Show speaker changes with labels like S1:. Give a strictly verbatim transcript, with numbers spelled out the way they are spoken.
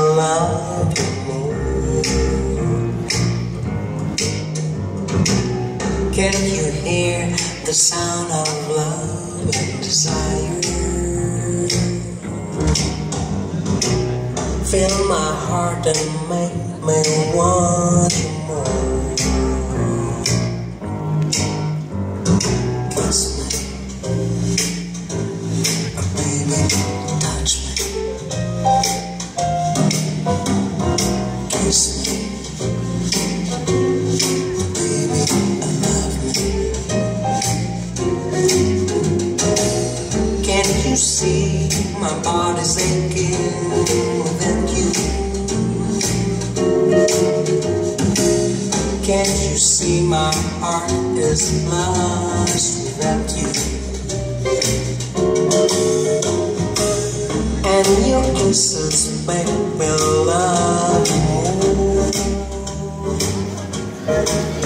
S1: love you more. Can you hear the sound of love and desire? Fill my heart and make me want you more. Kiss me, oh baby, touch me. Kiss me, baby, I love me. Can't you see my body's aching within you? Can't you see my heart is lost without you? And your kisses make me love you more.